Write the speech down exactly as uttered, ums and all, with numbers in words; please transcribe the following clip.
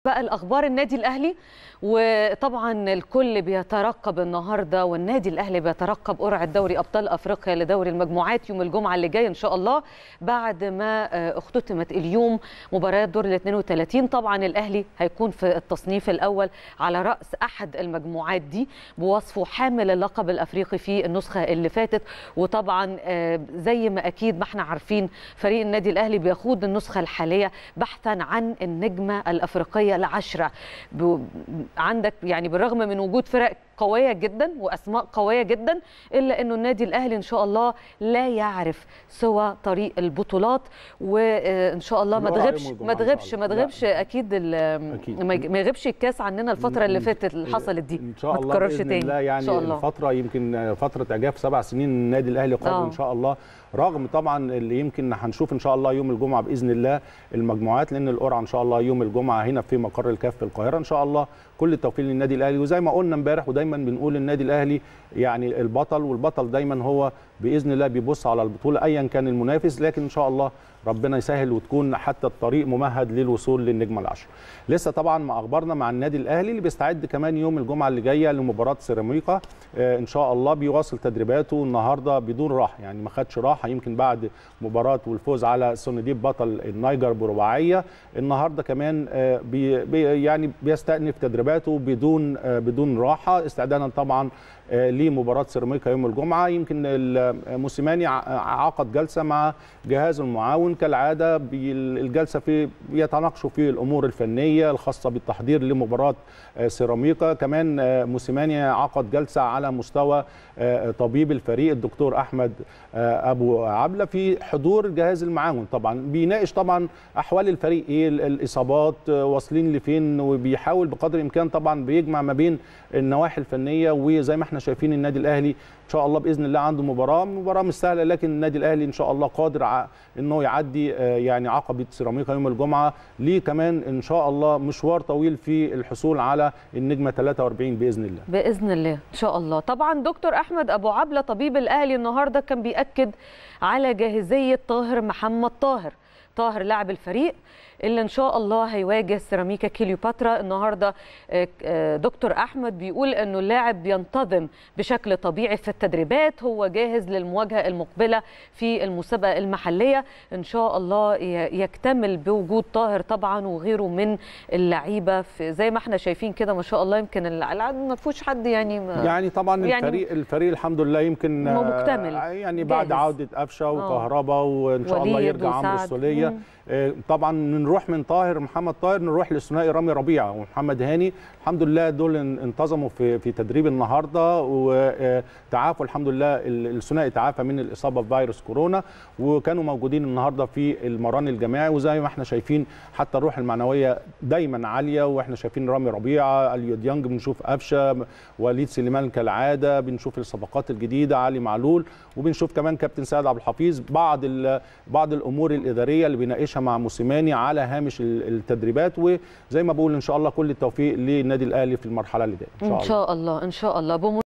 بقى الأخبار النادي الأهلي، وطبعا الكل بيترقب النهارده والنادي الأهلي بيترقب قرعة دوري أبطال أفريقيا لدوري المجموعات يوم الجمعة اللي جاي إن شاء الله، بعد ما اختتمت اليوم مباريات دور ال اثنين وثلاثين. طبعا الأهلي هيكون في التصنيف الأول على رأس أحد المجموعات دي بوصفه حامل اللقب الأفريقي في النسخة اللي فاتت. وطبعا زي ما أكيد ما احنا عارفين فريق النادي الأهلي بيخوض النسخة الحالية بحثا عن النجمة الأفريقية العشرة. عندك يعني بالرغم من وجود فرق قوية جدا وأسماء قوية جدا، إلا أنه النادي الأهلي إن شاء الله لا يعرف سوى طريق البطولات، وإن شاء الله ما تغيبش ما تغيبش ما تغيبش أكيد, أكيد ما يغيبش الكاس عننا الفترة اللي فاتت اللي حصلت دي إن شاء الله بإذن تاني. الله يعني إن شاء الله. الفترة يمكن فترة إعجاف سبع سنين النادي الأهلي قادر إن شاء الله، رغم طبعا اللي يمكن هنشوف إن شاء الله يوم الجمعة بإذن الله المجموعات، لأن القرعة إن شاء الله يوم الجمعة هنا في مقر الكاف في القاهرة. إن شاء الله كل التوفيق للنادي الأهلي، وزي ما قلنا امبارح ودايما بنقول النادي الأهلي يعني البطل، والبطل دايما هو بإذن الله بيبص على البطولة أيا كان المنافس، لكن إن شاء الله ربنا يسهل وتكون حتى الطريق ممهد للوصول للنجمة العشرة. لسه طبعا ما أخبارنا مع النادي الأهلي اللي بيستعد كمان يوم الجمعة اللي جاية لمباراة سيراميكا آه إن شاء الله، بيواصل تدريباته النهارده بدون راحة، يعني ما خدش راحة يمكن بعد مباراة والفوز على سونديب بطل النيجر برباعية. النهارده كمان آه بي بي يعني بيستأنف تدريباته بدون آه بدون راحة، استعدادا طبعا آه لمباراة سيراميكا يوم الجمعة. يمكن موسيماني عقد جلسة مع جهازه المعاون كالعادة، الجلسة في بيتناقشوا في الأمور الفنية الخاصة بالتحضير لمباراة سيراميكا. كمان موسيماني عقد جلسة على مستوى طبيب الفريق الدكتور أحمد أبو عبلة في حضور الجهاز المعاون، طبعا بيناقش طبعا أحوال الفريق إيه، الإصابات واصلين لفين، وبيحاول بقدر الإمكان طبعا بيجمع ما بين النواحي الفنية. وزي ما احنا شايفين النادي الأهلي إن شاء الله بإذن الله عنده مباراة مباراة مش سهلة، لكن النادي الأهلي إن شاء الله قادر إنه يعدي يعني عقبة سيراميكا يوم الجمعة. ليه كمان إن شاء الله مشوار طويل في الحصول على النجمة ثلاثة وأربعين بإذن الله. بإذن الله إن شاء الله. طبعا دكتور أحمد أبو عبلة طبيب الأهلي النهاردة كان بيأكد على جاهزية طاهر محمد طاهر طاهر لاعب الفريق اللي ان شاء الله هيواجه سيراميكا كليوباترا النهارده. دكتور احمد بيقول انه اللاعب بينتظم بشكل طبيعي في التدريبات، هو جاهز للمواجهه المقبله في المسابقه المحليه ان شاء الله، يكتمل بوجود طاهر طبعا وغيره من اللعيبه زي ما احنا شايفين كده ما شاء الله. يمكن العدد ما فيهوش حد يعني يعني طبعا يعني الفريق الفريق الحمد لله يمكن مكتمل يعني بعد جاهز. عوده قفشه وكهربا وان شاء الله يرجع عمرو السوليه. طبعا نروح من طاهر محمد طاهر نروح للثنائي رامي ربيعه ومحمد هاني، الحمد لله دول انتظموا في في تدريب النهارده وتعافوا الحمد لله. الثنائي تعافى من الاصابه بفيروس كورونا وكانوا موجودين النهارده في المران الجماعي، وزي ما احنا شايفين حتى الروح المعنويه دايما عاليه، واحنا شايفين رامي ربيعه، اليو ديانج، بنشوف قفشه، وليد سليمان كالعاده، بنشوف الصفقات الجديده علي معلول، وبنشوف كمان كابتن سيد عبد الحفيظ بعض بعض الامور الاداريه اللي بيناقشها مع موسيماني على هامش التدريبات. وزي ما بقول ان شاء الله كل التوفيق للنادي الاهلي في المرحله اللي جايه ان شاء الله. ان شاء الله ان شاء الله.